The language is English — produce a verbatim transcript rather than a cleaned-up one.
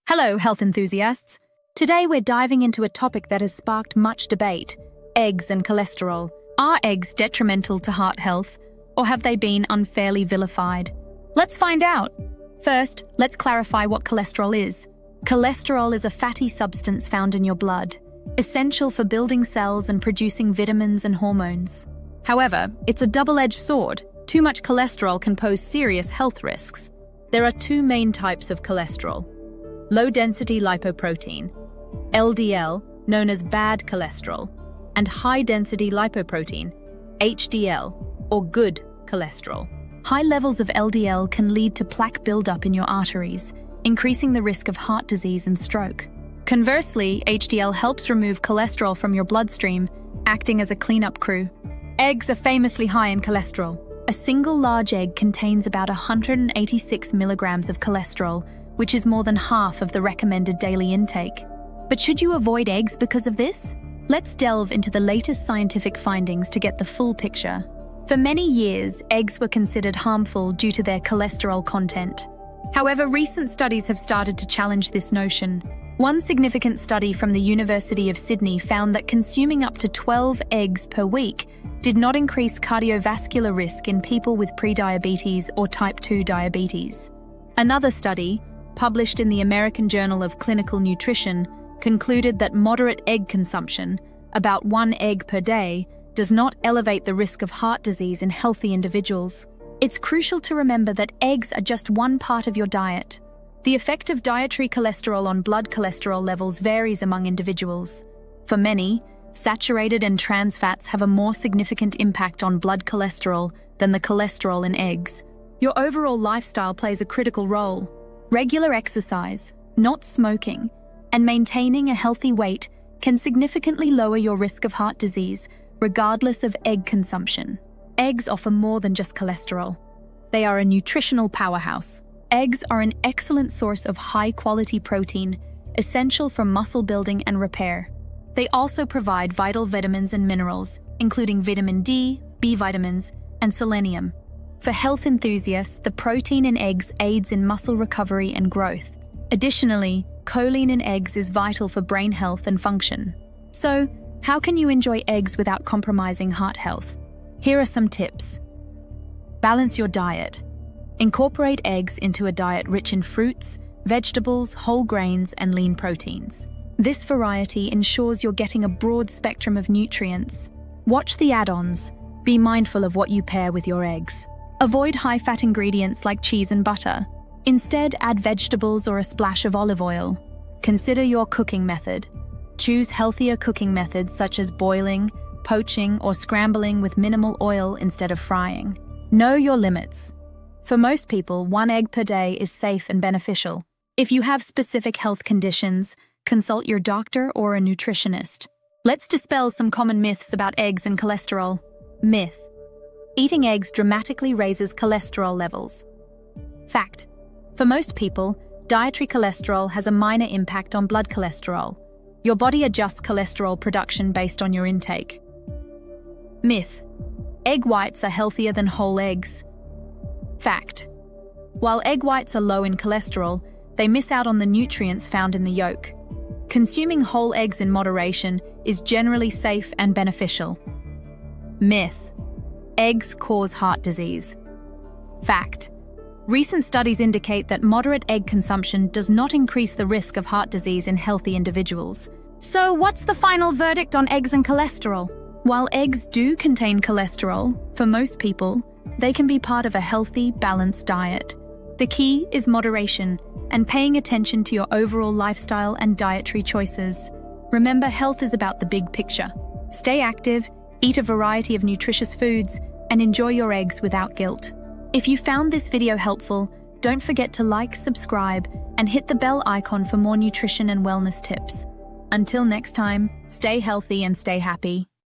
Hello, health enthusiasts. Today we're diving into a topic that has sparked much debate: eggs and cholesterol. Are eggs detrimental to heart health, or have they been unfairly vilified? Let's find out. First, let's clarify what cholesterol is. Cholesterol is a fatty substance found in your blood, essential for building cells and producing vitamins and hormones. However, it's a double-edged sword. Too much cholesterol can pose serious health risks. There are two main types of cholesterol: low-density lipoprotein, L D L, known as bad cholesterol, and high-density lipoprotein, H D L, or good cholesterol. High levels of L D L can lead to plaque buildup in your arteries, increasing the risk of heart disease and stroke. Conversely, H D L helps remove cholesterol from your bloodstream, acting as a cleanup crew. Eggs are famously high in cholesterol. A single large egg contains about one hundred eighty-six milligrams of cholesterol, which is more than half of the recommended daily intake. But should you avoid eggs because of this? Let's delve into the latest scientific findings to get the full picture. For many years, eggs were considered harmful due to their cholesterol content. However, recent studies have started to challenge this notion. One significant study from the University of Sydney found that consuming up to twelve eggs per week did not increase cardiovascular risk in people with prediabetes or type two diabetes. Another study, published in the American Journal of Clinical Nutrition, concluded that moderate egg consumption, about one egg per day, does not elevate the risk of heart disease in healthy individuals. It's crucial to remember that eggs are just one part of your diet. The effect of dietary cholesterol on blood cholesterol levels varies among individuals. For many, saturated and trans fats have a more significant impact on blood cholesterol than the cholesterol in eggs. Your overall lifestyle plays a critical role. Regular exercise, not smoking, and maintaining a healthy weight can significantly lower your risk of heart disease, regardless of egg consumption. Eggs offer more than just cholesterol. They are a nutritional powerhouse. Eggs are an excellent source of high-quality protein, essential for muscle building and repair. They also provide vital vitamins and minerals, including vitamin D, B vitamins, and selenium. For health enthusiasts, the protein in eggs aids in muscle recovery and growth. Additionally, choline in eggs is vital for brain health and function. So, how can you enjoy eggs without compromising heart health? Here are some tips. Balance your diet. Incorporate eggs into a diet rich in fruits, vegetables, whole grains, and lean proteins. This variety ensures you're getting a broad spectrum of nutrients. Watch the add-ons. Be mindful of what you pair with your eggs. Avoid high-fat ingredients like cheese and butter. Instead, add vegetables or a splash of olive oil. Consider your cooking method. Choose healthier cooking methods such as boiling, poaching, or scrambling with minimal oil instead of frying. Know your limits. For most people, one egg per day is safe and beneficial. If you have specific health conditions, consult your doctor or a nutritionist. Let's dispel some common myths about eggs and cholesterol. Myth: eating eggs dramatically raises cholesterol levels. Fact: for most people, dietary cholesterol has a minor impact on blood cholesterol. Your body adjusts cholesterol production based on your intake. Myth: egg whites are healthier than whole eggs. Fact: while egg whites are low in cholesterol, they miss out on the nutrients found in the yolk. Consuming whole eggs in moderation is generally safe and beneficial. Myth: eggs cause heart disease. Fact: recent studies indicate that moderate egg consumption does not increase the risk of heart disease in healthy individuals. So what's the final verdict on eggs and cholesterol? While eggs do contain cholesterol, for most people, they can be part of a healthy, balanced diet. The key is moderation and paying attention to your overall lifestyle and dietary choices. Remember, health is about the big picture. Stay active, eat a variety of nutritious foods, and enjoy your eggs without guilt. If you found this video helpful, don't forget to like, subscribe, and hit the bell icon for more nutrition and wellness tips. Until next time, stay healthy and stay happy.